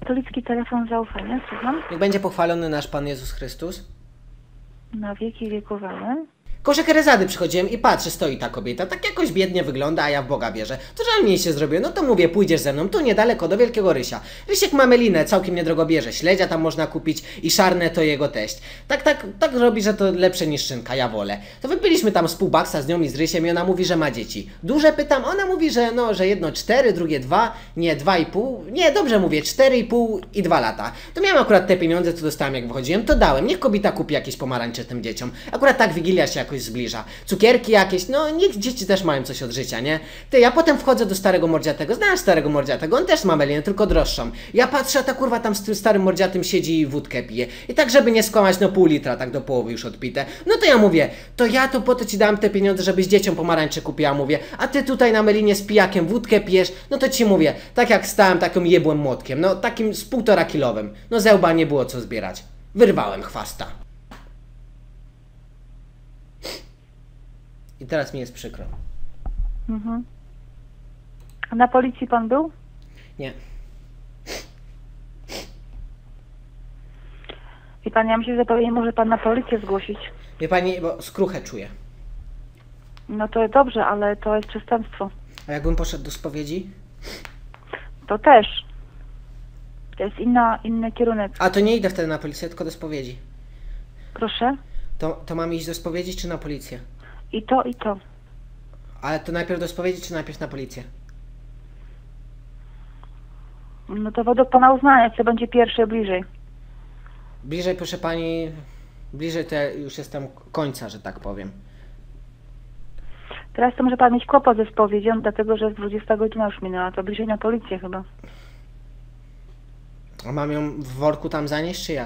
Katolicki telefon zaufania, słucham. Niech będzie pochwalony nasz Pan Jezus Chrystus. Na wieki wieków, amen. Koło Szekerezady przychodziłem i patrzę, stoi ta kobieta, tak jakoś biednie wygląda, a ja w Boga wierzę. To żal mi się zrobiło, no to mówię, pójdziesz ze mną, tu niedaleko, do Wielkiego Rysia. Rysiek ma melinę, całkiem niedrogo bierze, śledzia tam można kupić i szarne to jego teść. Tak robi, że to lepsze niż szynka, ja wolę. To wypiliśmy tam z pół baksa z nią i z Rysiem i ona mówi, że ma dzieci. Duże pytam, ona mówi, że no, że jedno 4, drugie 2, nie 2,5, nie, dobrze mówię, 4,5 i 2 lata. To miałem akurat te pieniądze, co dostałem jak wychodziłem, to dałem, niech kobieta kupi jakieś pomarańcze tym dzieciom. Akurat tak Wigilia się jakoś zbliża. Cukierki jakieś, no niech dzieci też mają coś od życia, nie? Ty, ja potem wchodzę do starego mordziatego, znasz starego mordziatego, on też ma melinę, tylko droższą. Ja patrzę, a ta kurwa tam z tym starym mordziatym siedzi i wódkę pije. I tak, żeby nie skłamać, no pół litra, tak do połowy już odpite. No to ja mówię, to ja to po to ci dałem te pieniądze, żebyś dzieciom pomarańcze kupiła, mówię. A ty tutaj na melinie z pijakiem wódkę pijesz, no to ci mówię, tak jak stałem, takim jebłem młotkiem, no takim z 1,5 kilowym. No ze łba nie było co zbierać. Wyrwałem chwasta. I teraz mi jest przykro. Mhm. A na policji pan był? Nie. I pan, ja myślę, że powinien może pan na policję zgłosić. Wie pani, bo skruchę czuję. No to dobrze, ale to jest przestępstwo. A jakbym poszedł do spowiedzi? To też. To jest inny kierunek. A to nie idę wtedy na policję, tylko do spowiedzi. Proszę? To mam iść do spowiedzi czy na policję? I to, i to. Ale to najpierw do spowiedzi czy najpierw na policję? No to według pana uznania, co będzie pierwsze bliżej. Bliżej, proszę pani, bliżej to ja już jestem końca, że tak powiem. Teraz to może pan mieć kłopot ze spowiedzią, dlatego że 20 godzina już minęła, to bliżej na policję chyba. A mam ją w worku tam zanieść, czy jak?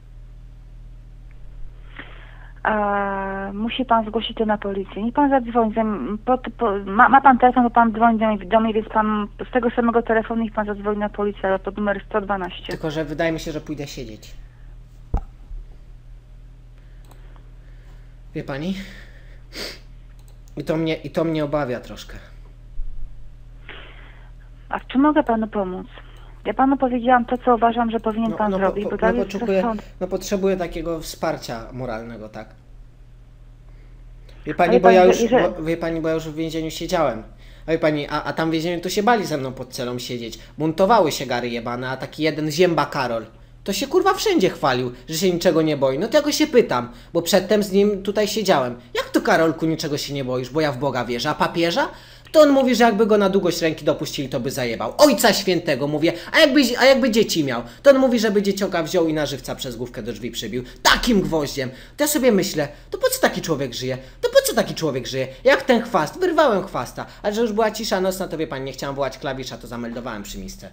Musi pan zgłosić to na policję. Niech pan zadzwoni. Ma pan telefon, bo pan dzwoni do mnie, więc pan z tego samego telefonu niech pan zadzwoni na policję, ale pod numer 112. Tylko, że wydaje mi się, że pójdę siedzieć. Wie pani? I to mnie obawia troszkę. A w czym mogę panu pomóc? Ja panu powiedziałam to, co uważam, że powinien pan zrobić, bo tak jest potrzebuję takiego wsparcia moralnego, tak? Wie pani, bo ja już w więzieniu siedziałem. A wie pani, a tam w więzieniu to się bali ze mną pod celą siedzieć. Buntowały się gary jebane, a taki jeden zięba Karol to się kurwa wszędzie chwalił, że się niczego nie boi. No to ja go się pytam, bo przedtem z nim tutaj siedziałem. Jak to, Karolku, niczego się nie boisz, bo ja w Boga wierzę, a papieża? To on mówi, że jakby go na długość ręki dopuścili, to by zajebał. Ojca Świętego, mówię, a jakby dzieci miał? To on mówi, żeby dziecioka wziął i na żywca przez główkę do drzwi przybił. Takim gwoździem. To ja sobie myślę, to po co taki człowiek żyje? To po co taki człowiek żyje? Jak ten chwast? Wyrwałem chwasta. Ale że już była cisza nocna, to wie pani, nie chciałam wołać klawisza, to zameldowałem przy misce.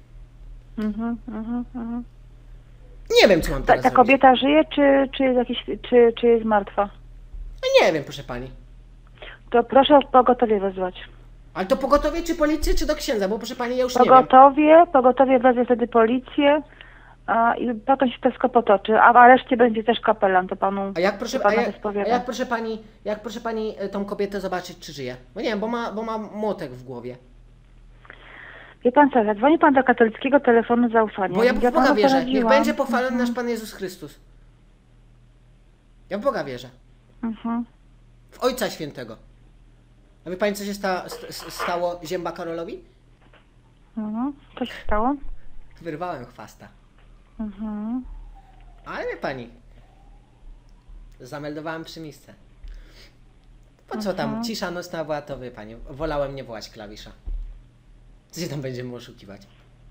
Nie wiem, co mam teraz Ta kobieta żyje, czy jest martwa? No nie wiem, proszę pani. To proszę pogotowie wezwać. Ale to pogotowie, czy policję, czy do księdza? Bo proszę pani, ja już Pogotowie wezwie wtedy policję i potem się wszystko potoczy. A w areszcie będzie też kapelan, to panu. A jak proszę pani tą kobietę zobaczyć, czy żyje? Bo nie wiem, bo ma młotek w głowie. Wie pan co, zadzwoni pan do katolickiego telefonu zaufania. Bo ja w Boga wierzę. Niech będzie pochwalony nasz Pan Jezus Chrystus. Ja w Boga wierzę. W Ojca Świętego. A wie pani, co się stało zięba Karolowi? Co się stało? Wyrwałem chwasta. Ale wie pani, zameldowałem przy misce. Po co tam cisza nocna była, to wie pani, wolałem nie wołać klawisza. Co się tam będziemy oszukiwać?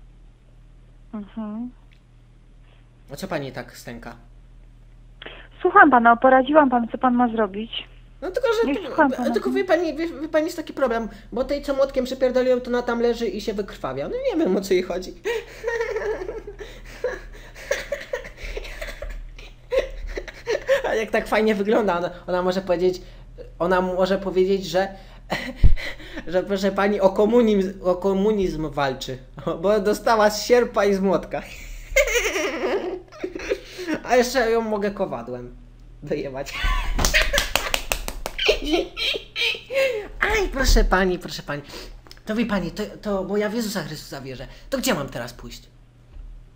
A co pani tak stęka? Słucham pana, poradziłam panu, co pan ma zrobić. No tylko wie pani, jest taki problem, bo tej, co młotkiem przypierdoliłem, to ona tam leży i się wykrwawia. No nie wiem, o co jej chodzi. A jak tak fajnie wygląda, ona może powiedzieć, że proszę pani o komunizm walczy, bo dostała z sierpa i z młotka. A jeszcze ją mogę kowadłem wyjebać. Aj, proszę pani. To wie pani, bo ja w Jezusa Chrystusa wierzę. To gdzie mam teraz pójść?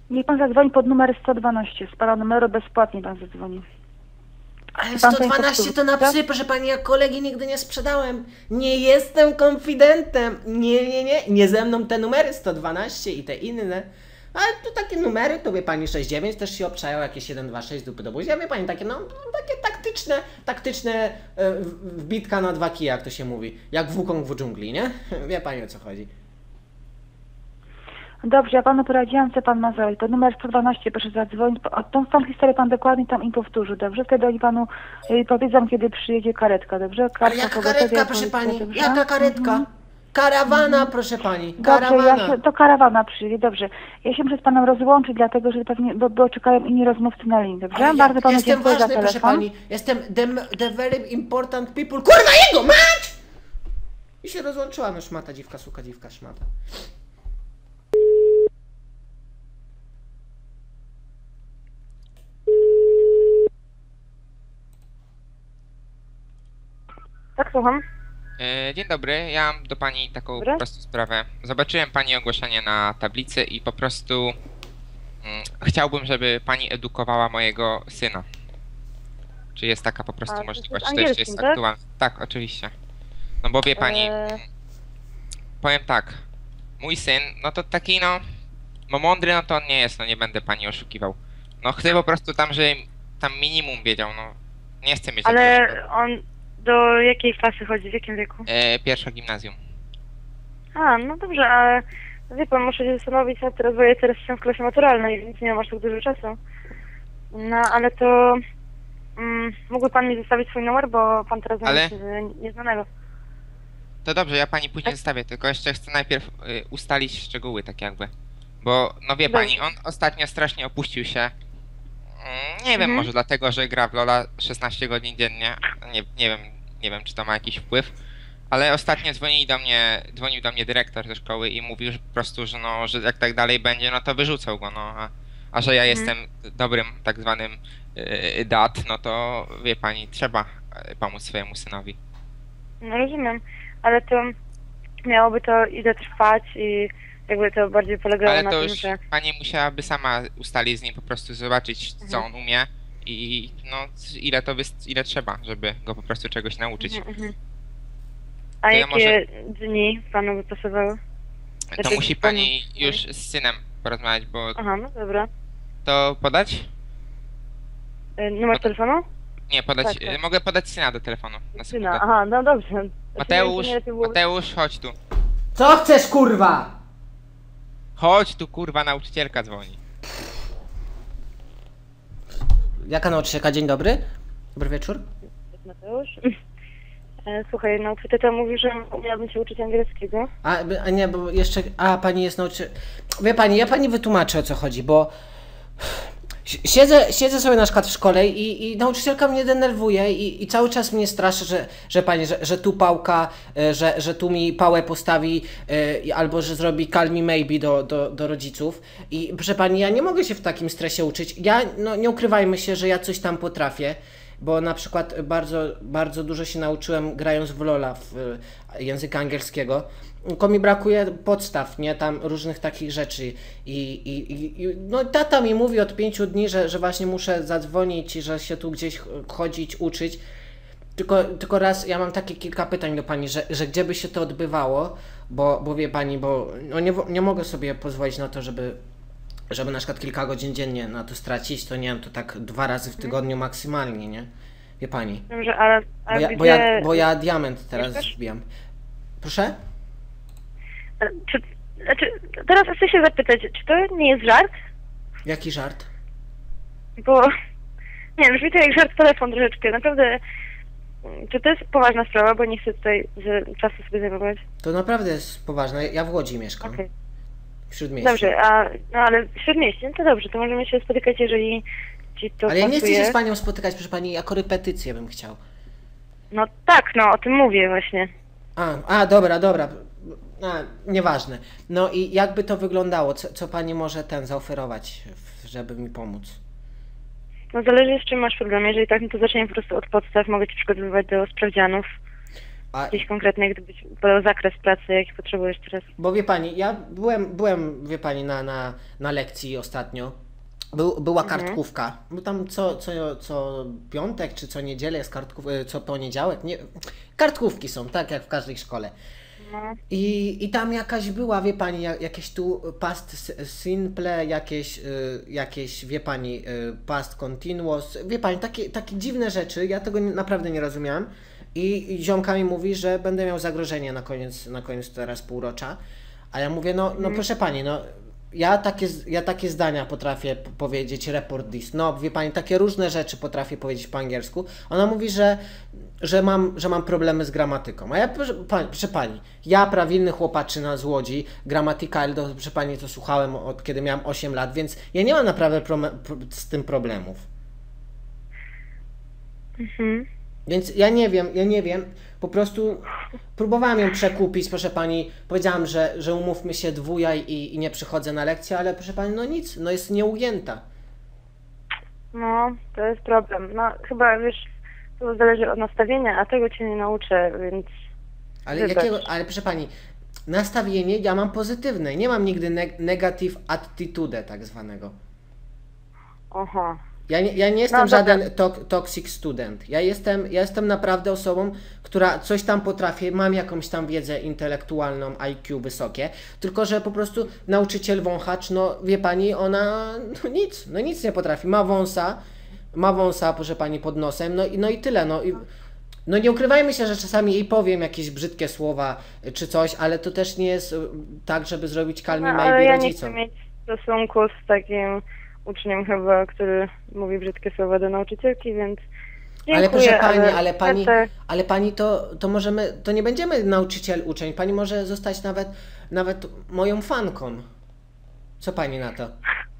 Niech pan zadzwoni pod numer 112. Z pana numeru bezpłatnie pan zadzwoni. Ale Pan to 112 to na tak? psy, proszę pani, ja kolegi nigdy nie sprzedałem. Nie jestem konfidentem. Nie ze mną te numery 112 i te inne. Ale tu takie numery, to wie pani 69 też się obczają, jakieś 126 dupy do buzi. Ja wie pani, takie no, takie taktyczne wbitka na 2 kije, jak to się mówi. Jak Wukong w dżungli, nie? Wie pani, o co chodzi. Dobrze, ja panu poradziłam, co pan ma zrobić. Pod numer 112 proszę zadzwonić. Tą historię pan dokładnie tam im powtórzy, dobrze? Wtedy oni panu powiedzą, kiedy przyjedzie karetka, dobrze? Ale jaka karetka, proszę pani? Jaka karetka? Karawana, proszę pani. Dobrze, Karawana. to karawana przyjedzie, dobrze. Ja się muszę z panem rozłączyć, dlatego że pewnie, bo czekają inni rozmówcy na linii, dobrze? Ale Bardzo panu jestem dziękuję ważny, za proszę telefon. pani. Jestem the very important people. Kurwa, jego mać! I się rozłączyła, no szmata, dziwka, suka, dziwka, szmata. Tak, słucham. Dzień dobry, ja mam do pani taką Dobry. po prostu sprawę. Zobaczyłem pani ogłoszenie na tablicy i po prostu chciałbym, żeby pani edukowała mojego syna. Czy jest taka po prostu A, możliwość? to Czy jest to jeszcze jest angielskim, tak? aktualne? Tak, oczywiście. No bo wie pani, powiem tak, mój syn, no to taki no mądry, no to on nie jest, no nie będę pani oszukiwał. No chcę po prostu tam, żeby tam minimum wiedział, no nie chcę mieć Ale jakiegoś, on do jakiej klasy chodzi, w jakim wieku? pierwsze gimnazjum. A, no dobrze, ale wie pan, muszę się zastanowić nad teraz, bo ja teraz jestem w klasie maturalnej, więc nie mam aż tak dużo czasu. No, ale to mógłby pan mi zostawić swój numer, bo pan teraz Ale- jest nieznanego. To dobrze, ja pani później zostawię, tylko jeszcze chcę najpierw ustalić szczegóły, tak jakby. Bo, no wie pani, on ostatnio strasznie opuścił się. Nie wiem, może dlatego, że gra w LoL'a 16 godzin dziennie. Nie wiem, czy to ma jakiś wpływ. Ale ostatnio dzwonił do mnie dyrektor ze szkoły i mówił, że po prostu, że no, że jak tak dalej będzie, no to wyrzucał go, no. A że ja jestem dobrym, tak zwanym dat, no to wie pani, trzeba pomóc swojemu synowi. No rozumiem, ale to miałoby to ile trwać i jakby to bardziej polegało Ale na to tym, już że... pani musiałaby sama ustalić z nim, po prostu zobaczyć, co on umie i no ile trzeba, żeby go po prostu czegoś nauczyć. A To ja jakie dni panu by pasowały? To Znaczy, musi pan- pani już z synem porozmawiać, bo Aha, no dobra. to podać? Numer telefonu? Nie, podać, Tak, tak. mogę podać syna do telefonu. Na Syna, sekundę. aha, no dobrze. Mateusz, Nie lepiej byłoby- Mateusz, chodź tu. Co chcesz, kurwa? Chodź tu, kurwa, nauczycielka dzwoni. Jaka nauczycielka? Dzień dobry. Dobry wieczór. Mateusz? Słuchaj, nauczyciel to mówi, że miałabym się uczyć angielskiego. A nie, bo jeszcze... A, pani jest nauczyciel... Wie pani, ja pani wytłumaczę, o co chodzi, bo... Siedzę sobie na przykład w szkole i nauczycielka mnie denerwuje i cały czas mnie straszy, że pani, że tu pałka, że tu mi pałę postawi, albo że zrobi call me maybe do rodziców. I proszę pani, ja nie mogę się w takim stresie uczyć. Ja, no nie ukrywajmy się, że ja coś tam potrafię, bo na przykład bardzo dużo się nauczyłem grając w LoL'a, w języka angielskiego. Tylko mi brakuje podstaw, nie, tam różnych takich rzeczy no tata mi mówi od 5 dni, że właśnie muszę zadzwonić, że się tu gdzieś chodzić, uczyć. Tylko raz, ja mam takie kilka pytań do pani, że gdzie by się to odbywało, bo wie pani, bo no nie mogę sobie pozwolić na to, żeby na przykład kilka godzin dziennie na to stracić, to nie wiem, to tak 2 razy w tygodniu maksymalnie, nie? Wie pani. Dobrze, ale Bo ja diament teraz mieszkasz? wbijam. Proszę? Znaczy, teraz chcę się zapytać, czy to nie jest żart? Jaki żart? Bo, nie wiem, brzmi to jak żart telefon troszeczkę. Naprawdę, czy to jest poważna sprawa, bo nie chcę tutaj czasu sobie zajmować. To naprawdę jest poważne. Ja w Łodzi mieszkam. Okej. W Śródmieściu. Dobrze, no ale w Śródmieście, no to dobrze, to możemy się spotykać, jeżeli ci to Ale ja nie chcę pasuje. się z panią spotykać, proszę pani, jako repetycję bym chciał. No tak, no o tym mówię właśnie. Dobra. Nieważne. No i jakby to wyglądało? Co pani może zaoferować, żeby mi pomóc? No zależy z czym masz problem. Jeżeli tak, no to zaczniemy po prostu od podstaw. Mogę ci przygotowywać do sprawdzianów. A, Jakiś konkretny, gdybyś podał zakres pracy, jaki potrzebujesz teraz. bo wie pani, ja byłem wie pani, na lekcji ostatnio. Była kartkówka. Bo tam co piątek, czy co niedzielę jest co poniedziałek. Nie, kartkówki są, tak jak w każdej szkole. No. I tam jakaś była, wie pani, jakieś tu past simple, jakieś wie pani, past continuous, wie pani, takie dziwne rzeczy, ja tego naprawdę nie rozumiałem. I ziomka mi mówi, że będę miał zagrożenie na koniec teraz półrocza. A ja mówię, no proszę pani, no ja takie zdania potrafię powiedzieć, report this. No wie pani, takie różne rzeczy potrafię powiedzieć po angielsku. Ona mówi, że mam problemy z gramatyką. A ja, proszę pani, ja prawilny chłopaczyna z Łodzi, gramatyka, proszę pani, to słuchałem od kiedy miałem 8 lat, więc ja nie mam naprawdę z tym problemów. Więc ja nie wiem, po prostu próbowałem ją przekupić, proszę pani, powiedziałam, że umówmy się dwuja i nie przychodzę na lekcję, ale proszę pani, no nic, no jest nieujęta. No, to jest problem. No, chyba, wiesz, to zależy od nastawienia, a tego cię nie nauczę, więc... Ale proszę pani, nastawienie ja mam pozytywne, nie mam nigdy negative attitude tak zwanego. Aha. Ja nie jestem żaden toxic student. Ja jestem naprawdę osobą, która coś tam potrafi, mam jakąś tam wiedzę intelektualną, IQ wysokie, tylko że po prostu nauczyciel wąchacz, no wie pani, ona nic nie potrafi. Ma wąsa, proszę pani, pod nosem, no i tyle. No nie ukrywajmy się, że czasami jej powiem jakieś brzydkie słowa czy coś, ale to też nie jest tak, żeby zrobić calmie maybe ale ja rodzicom. nie chcę mieć stosunku z takim uczniem chyba, który mówi brzydkie słowa do nauczycielki, więc dziękuję, ale proszę pani, ale pani to nie będziemy nauczyciel-uczeń, pani może zostać nawet moją fanką. Co pani na to?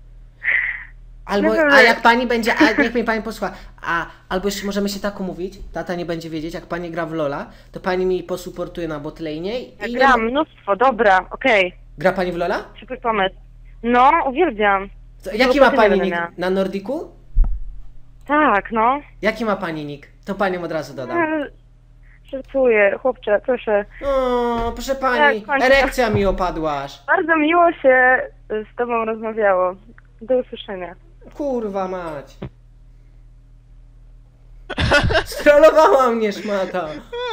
A jak pani będzie, niech mnie pani posłucha, albo jeszcze możemy się tak umówić, tata nie będzie wiedzieć, jak pani gra w Lola, to pani mi posuportuje na botlane i... gram mnóstwo, dobra, okej. Gra pani w Lola? Super pomysł. No, uwielbiam. Jaki ma pani nick? Na Nordiku? Tak, no. Jaki ma pani nick? To panią od razu dodam. Żartuję, chłopcze, proszę. O, proszę pani, erekcja mi opadła aż. Bardzo miło się z tobą rozmawiało. Do usłyszenia. Kurwa mać. Strollowała mnie szmata.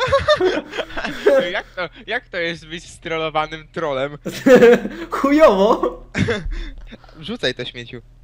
Jak to jest być strollowanym trolem? Chujowo. Wrzucaj to śmieciu.